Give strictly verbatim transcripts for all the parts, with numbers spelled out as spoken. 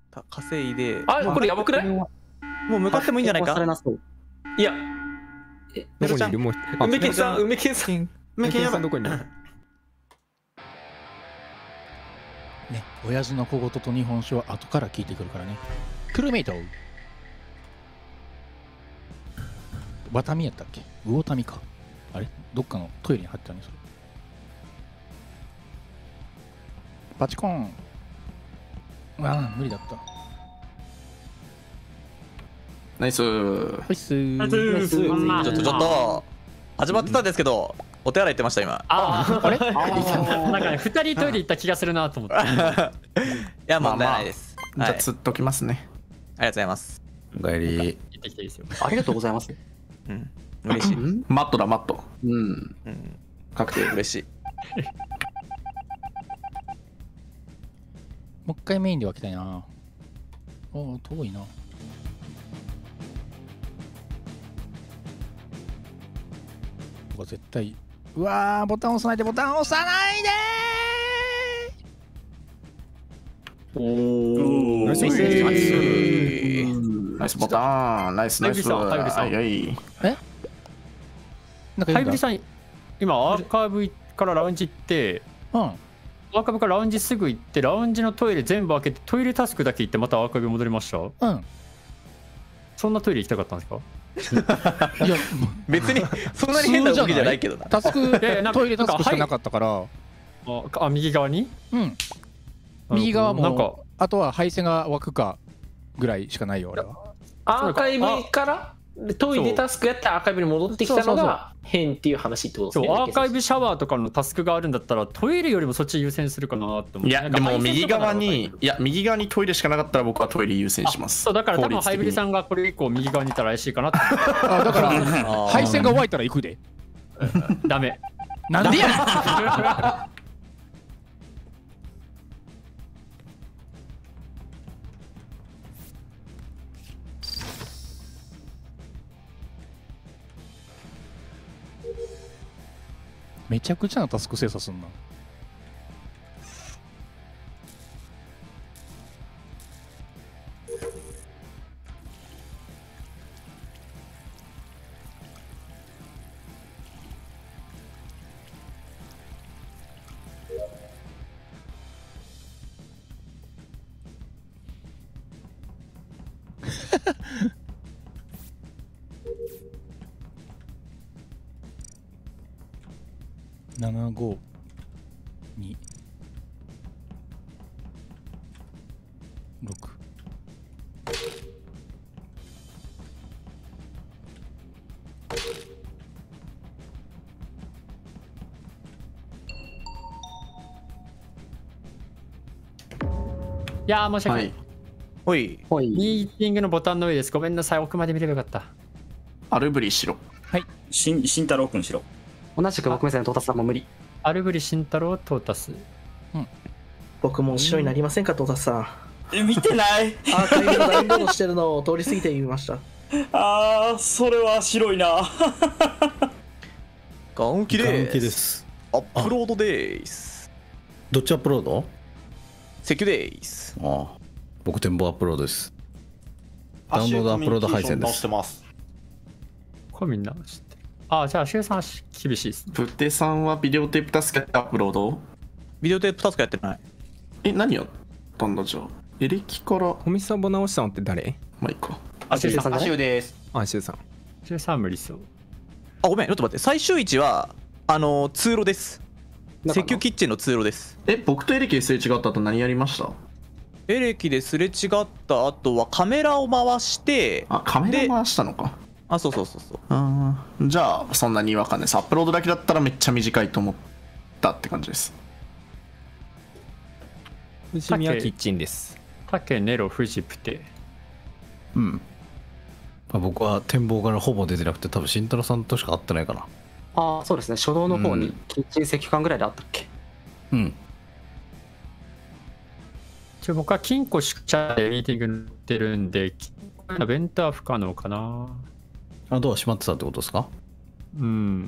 た稼いで。 あ、これやばくない？ もう向かってもいいんじゃないか。 いや、 どこにいる？もう梅健さん、梅健さん、 梅健さんどこにいる？ ね、親父の小言と日本酒は後から聞いてくるからね。クルメイト。ワタミやったっけ？魚民か。あれ？どっかのトイレに入ったね、それ。バチコーン。ああ、無理だった。 ナイスー。 ナイスー。 ナイスー。ちょっとちょっと始まってたんですけど、お手洗い行ってました今。 ああれ？なんかね、二人トイレ行った気がするなと思って。 いや、問題ないです。 じゃあ釣っときますね。 ありがとうございます。 おかえり。 行ってきていいですよ。 ありがとうございます。 うん。嬉しい。 マットだ、マット。 うん。 うん。 確定。 嬉しい。 もう一回メインで分けたいな。おお、遠いな。ここ絶対。うわー、ボタン押さないで、ボタン押さないでー。おお。ナイス。ナイス。ナイスボタン。ナイスナイス。はいはい。 え？ ハイブリさん、今アーカイブからラウンジ行って、 うん。 アーカイブからラウンジすぐ行って、ラウンジのトイレ全部開けて、トイレタスクだけ行って、またアーカイブ戻りました。 うん。 そんなトイレ行きたかったんですか？ いや、 別にそんなに変な動きじゃないけどな。 タスク、トイレタスクしかなかったから。 あ、あ、右側に？ うん。右側も、なんか、あとは配線が湧くかぐらいしかないよ、俺は。 アーカイブからトイレタスクやってアーカイブに戻ってきたのが変っていう話ってことですね。 そう、アーカイブシャワーとかのタスクがあるんだったらトイレよりもそっち優先するかなって思って。 いやでも右側にいや右側にトイレしかなかったら僕はトイレ優先します。 そうだから多分ハイブリさんがこれ以降右側にいたら怪しいかなって。 あ、だから配線が湧いたら行くで。 ダメ。 なんでやねん。めちゃくちゃなタスク精査すんな。ななごにろくいやー申し訳ない。 ほいほい。 ミーティングのボタンの上です。ごめんなさい、奥まで見ればよかった。 アルブリしろ。 はい。 しん慎太郎くんしろ。 同じく僕目線のトータスさんも無理。 アルブリ慎太郎トータス。 うん。 僕も白になりませんか、トータスさん。 え、見てない。 アーカイブのダウンロードしてるのを通り過ぎてみました。 あー、それは白いな。 ガンキです。 ガンキです。 アップロードです。 どっちアップロード？ セキュです。 ああ、僕展望アップロードです。ダウンロードアップロード配線です。 これみんな知ってる。あ、じゃあシュウさん厳しいです。 プテさんはビデオテープタスクやってアップロード？ ビデオテープタスクやってない。 え、何やったんだじゃあ。エレキからコミサボ直したのって誰？ まあいいか。 あ、シュウさんアシュウです。 あ、シュウさん。 シュウさん無理そう。 あ、ごめん、ちょっと待って。最終位置はあの通路です。石油キッチンの通路です。 え、僕とエレキですれ違った後何やりました？ エレキですれ違った後はカメラを回して、 あ、カメラ回したのか。 あ、そうそうそうそう。 あー、じゃあそんなに違和感です。アップロードだけだったらめっちゃ短いと思ったって感じです。 藤宮キッチンです。 タケネロフジプテ。 うん。まあ、僕は展望からほぼ出てなくて、多分慎太郎さんとしか会ってないかな。 ああ、そうですね。初動の方にキッチン石油缶ぐらいであったっけ？ うん。 ちょ僕は金庫宿舎でミーティングにってるんで、ベンター不可能かな。 あ、ドア閉まってたってことですか？ うん。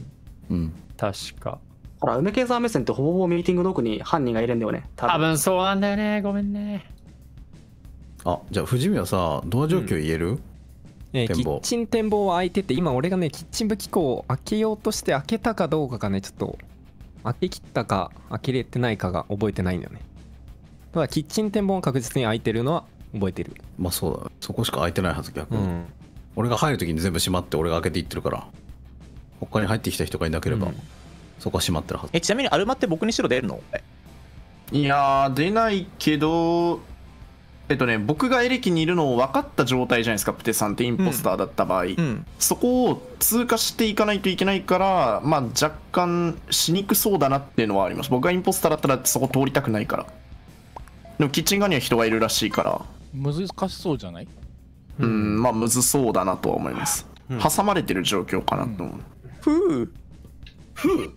うん。 確か。 ほら、梅ケーザー目線ってほぼほぼミーティングの奥に犯人がいるんだよね。 多分そうなんだよね。ごめんね。 あ、じゃあ藤宮さドア状況言える、うん、 えー、キッチン展望は開いてて、今俺がねキッチン武器庫を開けようとして開けたかどうかがねちょっと開けきったか開けれてないかが覚えてないんだよね。ただキッチン展望は確実に開いてるのは覚えてる。 まあそうだ、そこしか開いてないはず逆に、うん、俺が入る時に全部閉まって俺が開けていってるから、他に入ってきた人がいなければ、うん、そこは閉まってるはず。 え、ちなみにアルマって僕に白出るの？ いやー出ないけど、えっとね、僕がエレキにいるのを分かった状態じゃないですか、プテさんってインポスターだった場合、うんうん、そこを通過していかないといけないから、まあ、若干しにくそうだなっていうのはあります。僕がインポスターだったらそこ通りたくないから。でもキッチン側には人がいるらしいから難しそうじゃない？ うん、まあむずそうだなとは思います、うん、挟まれてる状況かなと思う、うん、 ふうふう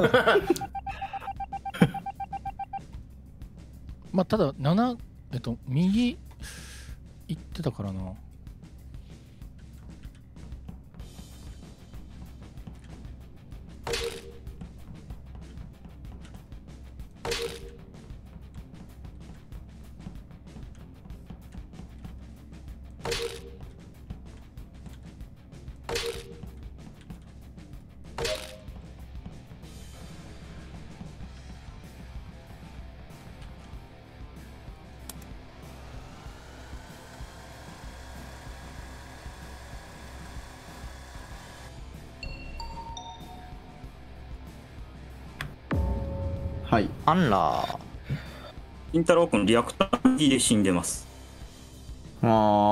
まあただななえっと右行ってたからな。 はい、 あんら金太郎君リアクターで死んでます。 あ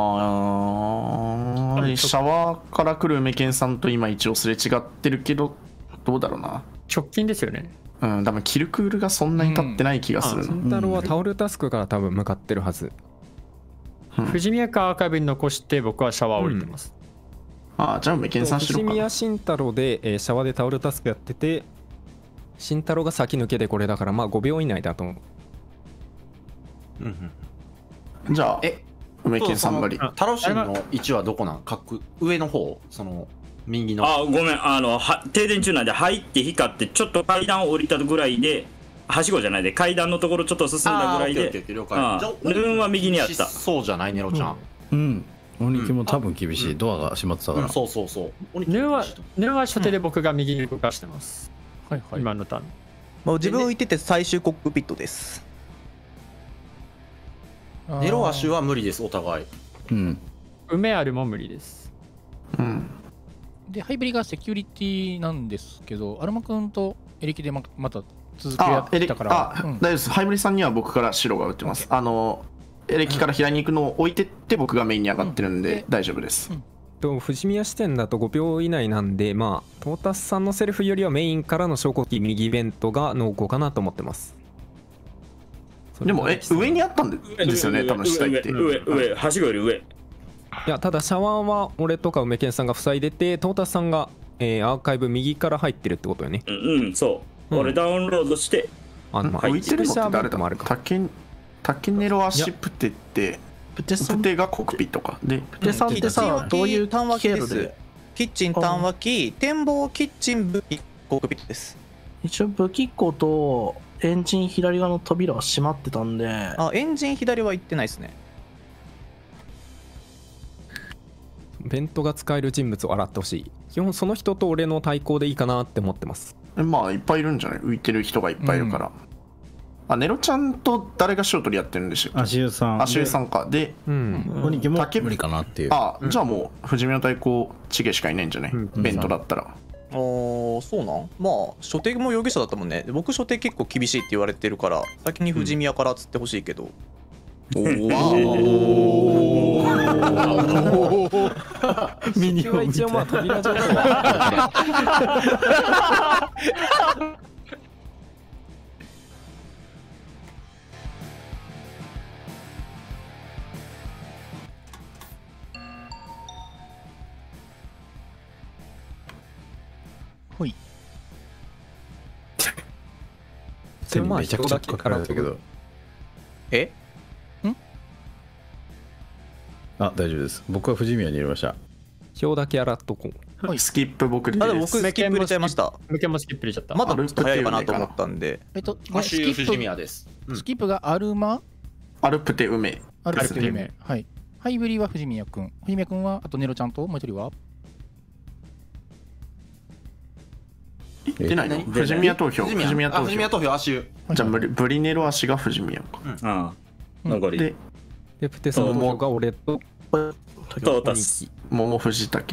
ーシャワーから来る梅健さんと今一応すれ違ってるけどどうだろうな。 直近ですよね。 うん、多分キルクールがそんなに経ってない気がする、うん、 金太郎はタオルタスクから多分向かってるはず、 うん、藤宮かアーカイブに残して僕はシャワー降りてます、 うん、ああじゃあ梅健さんしろか。 藤宮慎太郎で、えー、シャワーでタオルタスクやってて、慎太郎が先抜けでこれだからまあごびょう以内だと思う。 うんうん、じゃあえ梅健さんがりタロシンの位置はどこなん？各上の方、その右の。 あごめん、あのは停電中なんで入って光ってちょっと階段を降りたぐらいで、はしごじゃないで階段のところちょっと進んだぐらいで、ルーンは右にあった。 そうじゃないネロちゃん。 うん鬼木も多分厳しい、うん、ドアが閉まってたから、うん、 そうそうそう。 ヌーはヌーは初手で僕が右に動かしてます、 うん、はいはい。 今のターンもう自分浮いてて最終コックピットです。 ネロアシュは無理です、お互い。 うん。 梅あるも無理です。 うん。 で、ハイブリがセキュリティなんですけど、アルマ君とエレキでままた続けやってたから。 あ、うん、大丈夫です。ハイブリさんには僕から白が打ってます。あの、エレキから左に行くのを置いてって僕がメインに上がってるんで大丈夫です。うんうんと藤宮視点だとごびょう以内なんで、まあトータスさんのセルフよりはメインからの証拠機右イベントが濃厚かなと思ってます。 でもえ上にあったんですよね、多分下行って。 上上上はしごより上。いやただシャワーは俺とか梅健さんが塞いでて、トータスさんが、えー、アーカイブ右から入ってるってことよね。 うん、うん、そう、うん、俺ダウンロードしてあの、まあ、浮いてるのって誰だ？タケタケネロアシプテってプテがコックピットかで、 プテさんってさ、どういう単話機です？キッチン単話機、展望キッチン武器コックピットです。 一応武器庫とエンジン左側の扉は閉まってたんで。 あ、エンジン左は行ってないですね。 ベントが使える人物を洗ってほしい。基本その人と俺の対抗でいいかなって思ってます。 まあいっぱいいるんじゃない？浮いてる人がいっぱいいるから、うん、あ、ネロちゃんと誰が白取りやってるんでしょう？ 足湯さん。 足湯さんか。で、 うん。 鬼木も無理かなっていう。 あ、じゃあもう、藤宮の対抗、チゲしかいないんじゃない？うん、ベントだったら。ああ、そうなん？まあ、初手も容疑者だったもんね。僕、初手結構厳しいって言われてるから、先に藤宮からつってほしいけど。 おお。 ミニは一応まあ扉状態は。 ほい。 手にめちゃくちゃかかられたけど。 え？ ん？ あ、大丈夫です。僕は藤宮に入れました。 票だけ洗っとこう。スキップ僕で。 あ、でも僕スキップ入れちゃいました。 メケンもスキップ入れちゃった。 まだちょっと早いかなと思ったんで。 えっと、 スキップ藤宮です。 スキップがアルマ？ アルプテ梅。 アルプス不死身。はい。ハイブリは藤宮くん。藤宮くんは、あとネロちゃんと、もう一人は出ないの？藤宮投票。藤宮投票。 藤宮投票、足湯。 じゃあ、ブリネロ足が藤宮か。 ああ、残り。 で、 でプテさんの投票が俺と、 トータス。 桃藤竹。 うん。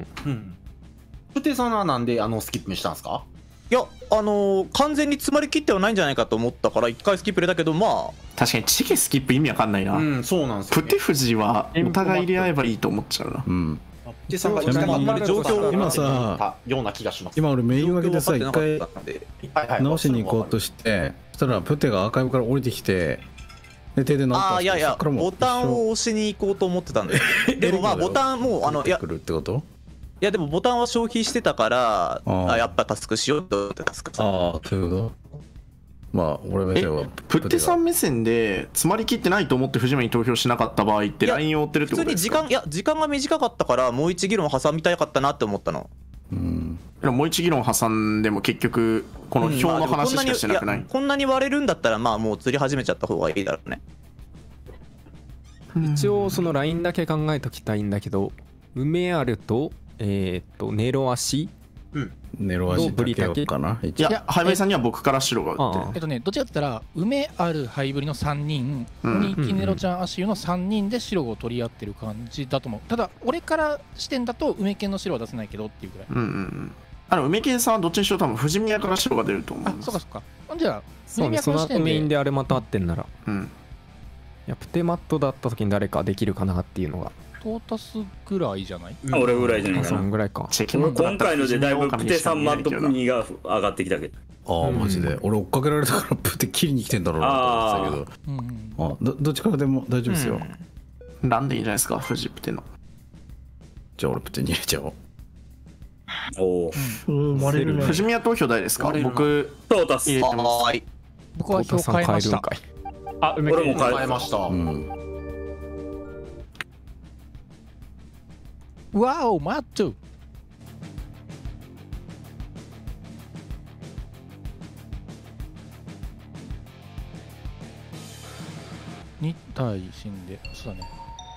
プテさんはなんであのスキップにしたんですか？ いや、あのー、完全に詰まりきってはないんじゃないかと思ったからいっかいスキップ入れたけど、まあ確かにチゲスキップ意味わかんないな。 うんそうなんですよ、 ね、プテフジはお互い入れ合えばいいと思っちゃうな。 うん。 プテさんがあんまり状況今さような気がします。 今俺メイン分けでさ一回直しに行こうとして、そしたらプテがアーカイブから降りてきて。で停電なったんですけど、 ああいやいやボタンを押しに行こうと思ってたんででもまあボタンもうあのいや来るってこと？ いやでもボタンは消費してたからあやっぱタスクしようと思ってタスクああそういうことまあ俺目線はプッテさん目線で詰まりきってないと思って藤間に投票しなかった場合ってラインを追ってるってことですか？ 普通に時間いや時間が短かったからもう一議論挟みたかったなって思ったの。 うんもう一議論挟んでも結局この表の話しかしてなくない、うんまあ、 こんなに割れるんだったらまあもう釣り始めちゃった方がいいだろうね。 一応そのラインだけ考えときたいんだけど、梅あるとえっとネロ足うんネロ足だけようかな。 いやハイブリさんには僕から白が打ってる。 えっとねどっちかって言ったら梅あるハイブリのさんにん、鬼木ネロちゃん足湯のさんにんで白を取り合ってる感じだと思う。ただ俺から視点だと梅犬の白は出せないけどっていうくらい。 うんうんうんあの梅犬さんはどっちにしろ多分藤宮から白が出ると思う。 あそうかそうか。じゃあそうね、その後メインであれまた合ってんなら、 うん、 いやプテマットだった時に誰かできるかなっていうのがトータスぐらいじゃない？ 俺ぐらいじゃないかな。 そんぐらいか。 今回のでだいぶプテさんマットにが上がってきたけど。 ああマジで、俺追っかけられたからプテ切りに来てんだろうなと思ってたけど、あ、うん、ど, どっちからでも大丈夫ですよ、 うん、ランでいいんじゃないですか藤プテの。 じゃあ俺プテに入れちゃおう。 おお割れるね。藤宮投票誰ですか？僕トータス入れてます。 僕は票変えました。 あ、梅俺も変えました。うん、 わおマッチョ。に体死んで、そうだね。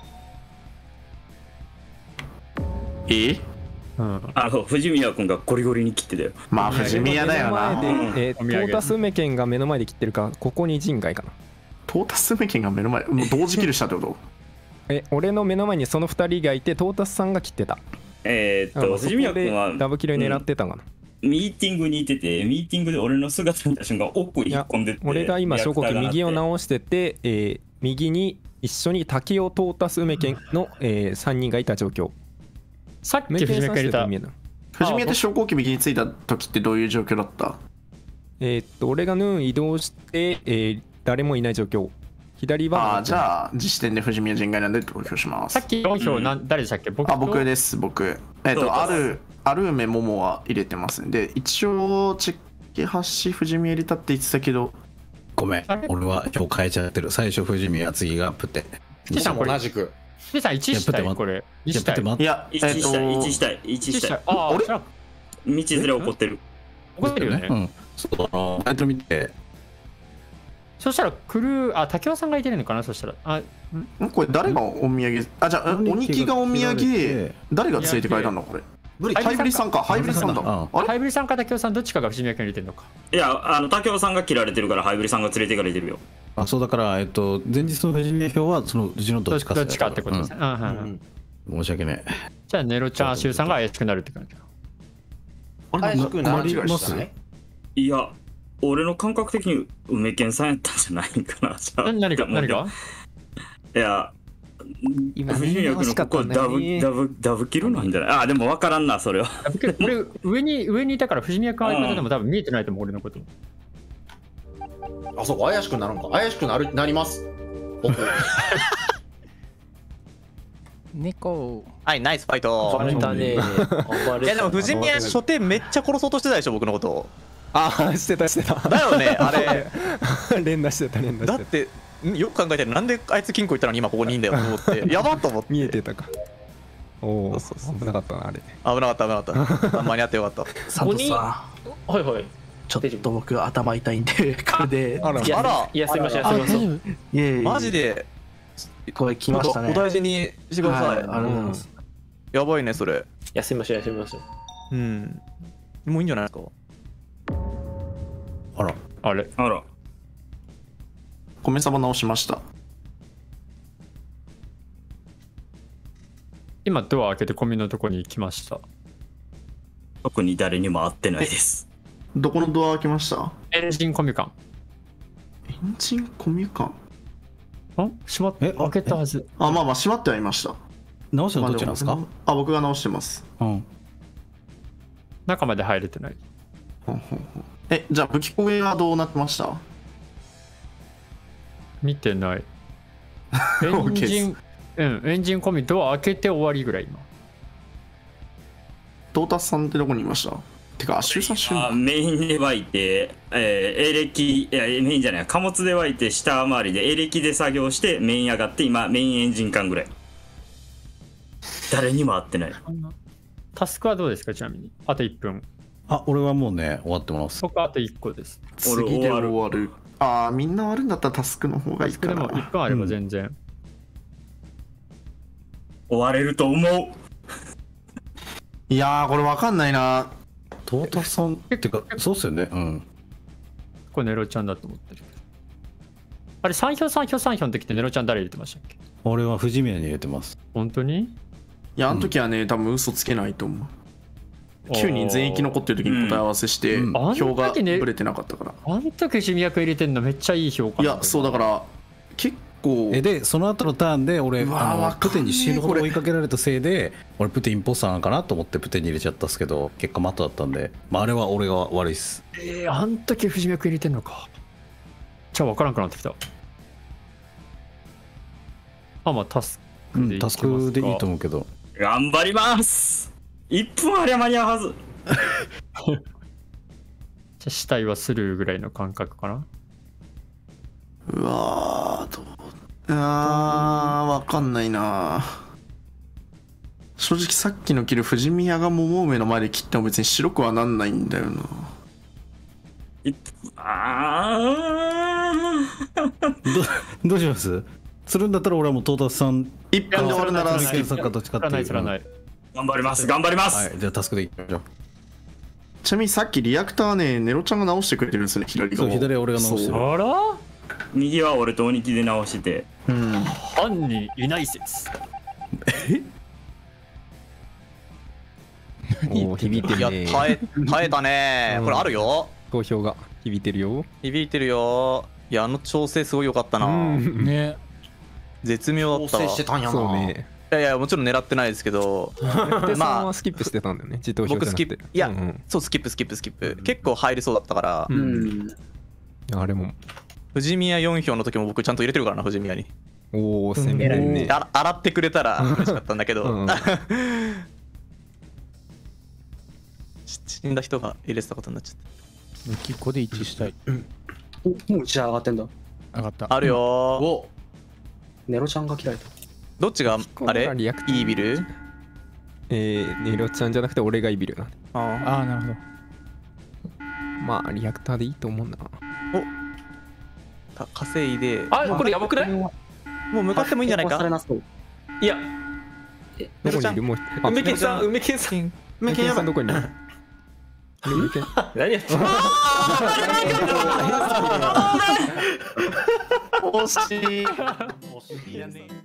え？ うん、あの藤宮君がゴリゴリに切ってたよ。 まあ藤宮だよな。 えー、トータス梅剣が目の前で切ってるか、ここに人外かな。 トータス梅剣が目の前、もう同時キルしたってことえ、俺の目の前にそのふたりがいて、トータスさんが切ってた。 えー、っと、藤宮君はダブキル狙ってたかな、 うん。ミーティングにいてて、ミーティングで俺の姿見た瞬間、奥に引っ込んでて。 俺が今、小国右を直してて、えー、右に一緒に竹尾トータス梅剣の、えー、さんにんがいた状況。 さっき藤宮君入れた。 藤宮って昇降機右についた時ってどういう状況だった？ えー、っと、俺がヌーン移動して、えー、誰もいない状況。左は。 ああ、じゃあ、時点で藤宮人外なんで投票します。 さっき投票な、うん、誰でしたっけ？僕あ、僕です、僕。えっと、ある、ある梅桃は入れてますんで、一応、チェケハシ藤宮入れたって言ってたけど。 ごめん、俺は票変えちゃってる。最初藤宮、次がプテ。 ピさんも同じく。 ピさんいちしたいこれ。いちしたい。 いや、 いちしたい、いちしたい、いちしたい。ああ、道連れ起こってる。 起こってるよね。 うん。そうだな。タイトル見て。 そしたら、クルー、あ、竹雄さんがいてるのかな、そしたら。あ、 んこれ誰がお土産、あ、じゃあ、鬼木がお土産、誰がついて帰ったんだ、これ。ハイブリさんか、ハイブリさんだ。 ハイブリさんか竹雄さん、どっちかが藤宮君に入れてるのか。 いや、あの、竹雄さんが切られてるから、ハイブリさんが連れていかれてるよ。 あ、そうだから、えっと、前日の藤宮票は、そのうちのどっちかどっちかってことですね。 申し訳ない。 じゃあ、ネロちゃん、アシュウさんが怪しくなるって感じか。 怪しくなりますね。 いや、俺の感覚的に梅健さんやったんじゃないかな。じゃあ何か何かいや、藤宮君のここダブダブダブキルなんじゃない？あ、でも分からんな、それは。 俺、上に上にいたから藤宮君相方でも多分見えてないと思う、俺のこと。 あそこ怪しくなるんか。怪しくなるなります。僕。 猫。 はい、ナイスファイト。 バレたね。 いやでも藤宮初手めっちゃ殺そうとしてたでしょ、僕のこと。 ああ、してたしてた。 だよね、あれ。 連打してた連打してた。 だってよく考えてる、なんであいつ金庫行ったのに今ここにいんだよと思って、やばっと思って。 見えてたか。おお、危なかったなあれ。 危なかった危なかった。間に合ってよかった。 佐藤さん。 はいはい。 ちょっと僕頭痛いんで、これで。 あら、あら、 休みましょう、休みましょう。 マジで、 これ来ましたね。 お大事にしてください。 はい、ありがとうございます。 やばいね、それ。 休みましょう、休みましょう。 うん。もういいんじゃないですか。 あら。 あれあら。 米サバ直しました。 今ドア開けてコミのとこに来ました。 特に誰にも会ってないです。 どこのドア開けました？ エンジンコミュ間。 エンジンコミュ間？ あ、閉まって開けたはず。 あ、まあまあ閉まってはいました。 直してるのどっちなんですか？ あ、僕が直してます。 うん。 中まで入れてない。 え、じゃあ武器庫はどうなってました？ 見てない。エンジン、うん、エンジンコミドア開けて終わりぐらい今。 トータスさんってどこにいました？てか、シュウさんシュウメインで湧いて、えー、エレキ、いや、メインじゃない、貨物で湧いて、下回りでエレキで作業して、メイン上がって、今、メインエンジン間ぐらい。誰にも会ってない。 タスクはどうですか、ちなみに。あといっぷん。 あ、俺はもうね、終わってます。 僕あといっこです。 次で終わる。ああ、みんな終わるんだったらタスクの方がいいかな。 でもいっぷんあれば全然。うん、 終われると思う。 いやー、これわかんないな。 トータさんってか、そうっすよね。うん。 これネロちゃんだと思ってる。あれ、さん票さん票さん票の時ってネロちゃん誰入れてましたっけ？ 俺は藤宮に入れてます。 本当に？ いや、あの時はね、うん、多分嘘つけないと思う。きゅうにん全域残ってる時に答え合わせして、うん、票がブレてなかったから。 あん時藤宮君入れてんのめっちゃいい評価。 いや、そうだから、結構。 え、で、その後のターンで俺、あのプテに死ぬほど追いかけられたせいで、俺プテインポスターなのかなと思ってプテに入れちゃったっすけど、結果マットだったんで、まあ、あれは俺が悪いっす。 えー、あん時藤宮君入れてんのか。じゃあ分からんくなってきた。あ、まあタスクでいきますか。 うん、タスクでいいと思うけど。 頑張ります。いっぷんありゃ間に合うはず。 じゃあ死体はスルーぐらいの感覚かな。 うわー、どうあー、わかんないな。正直さっきのキル、藤宮が桃梅の前で切っても別に白くはなんないんだよな。 あーどどうします？するんだったら俺はもうトータスさんいっぷんで終わるならスケさんかどっちかっていう。 頑張ります頑張ります、 はい、じゃあタスクでいきましょう。 ちなみにさっきリアクターね、ネロちゃんが直してくれてるんですね、左側。 そう、左は俺が直してる。 あら？ 右は俺と鬼木で直してて、 うん、 犯人いない説。 えおお、響いてるね。 いや、耐え耐えたね。これあるよ。 投票が響いてるよ。 響いてるよ。いや、あの調整すごい良かったな。 ね。 絶妙だったわ。 調整してたんやな。 そうね。 いやいや、もちろん狙ってないですけど、 まあスキップしてたんだよね、自投票僕スキップ、いや、うんうん、そうスキップスキップスキップ、結構入りそうだったから、 うん、あれも藤宮よん票の時も僕ちゃんと入れてるからな、藤宮に。 おお、攻めるね。 あ洗ってくれたら嬉しかったんだけど、うん、死んだ人が入れてたことになっちゃった。 武器庫で一致したい。 お、もう一致上がってんだ。 上がった。 あるよー。お、 ネロちゃんが切られた。 どっちがあれ？イービル？ えー、ネロちゃんじゃなくて俺がイービルな。 ああ、なるほど。 まあリアクターでいいと思うんだな。 お、た稼いで。 あ、これやばくない？ もう向かってもいいんじゃないか？ いや、 どこにいる？もう梅健さん、梅健さん、 梅健さんどこにいる？梅健。 何やってんの？ 惜しい。 惜しいやね。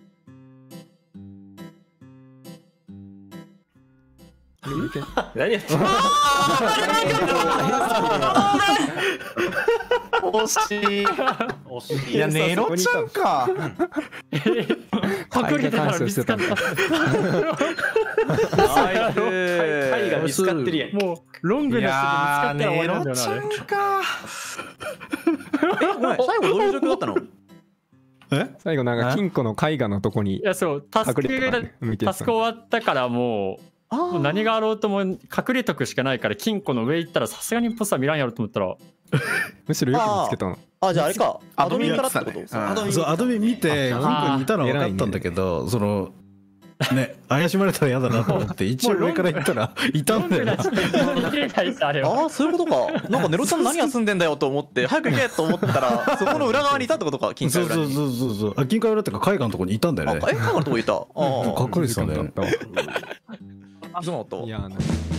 何やってんの？ 惜しい。惜しい。いや、ネロちゃんか。 隠れてたら見つかった。 貝が見つかってるやん。 もうロングな人で見つかったら終わりなんだよな。 ネロちゃんか。 え、ごめん、最後どういう状況だったの？ え？最後なんか金庫の絵画のとこに。いや、そうタスクタスク終わったからもう。もう何があろうとも隠れとくしかないから金庫の上行ったらさすがにポスター見らんやろと思ったらむしろよく見つけたの。 あ、じゃああれか、アドミンからってこと？ そう、アドミン見て金庫にいたのは分かったんだけど、そのね、怪しまれたら嫌だなと思って一応上から行ったらいたんだよな。 ああそういうことか。なんかネロちゃん何休んでんだよと思って早く行けと思ったらそこの裏側にいたってことか。金塊裏に。 そうそうそうそう。あ、金塊裏ってか海岸のところにいたんだよね。 あ、え、海岸のとこにいた。ああ、 かっこいいですよね。 そうだった。 いや